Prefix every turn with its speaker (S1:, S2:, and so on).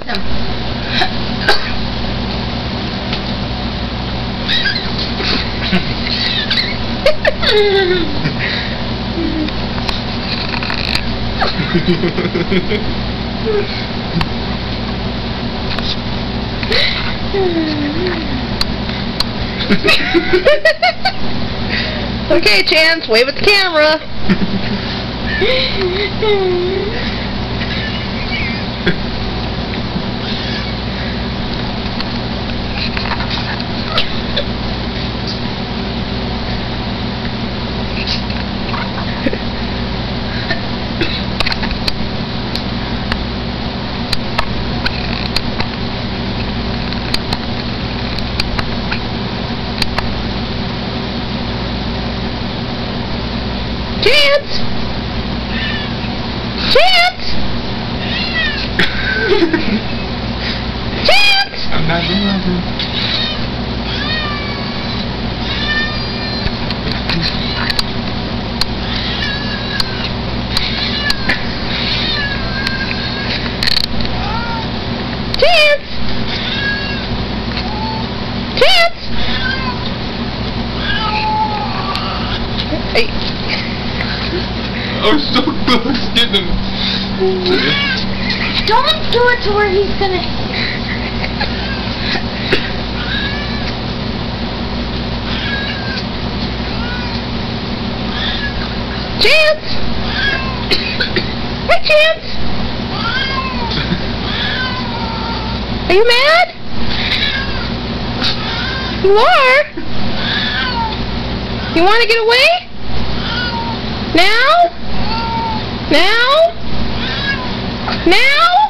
S1: Okay, Chance, wave at the camera. Chance! Chance! Chance!
S2: I'm not doing nothing.
S1: Chance! Chance! Hey.
S2: I'm so close getting him.
S3: Don't do it to where he's gonna...
S1: Chance! Hey, Chance! Are you mad? You are? You want to get away? Now? Now? Now?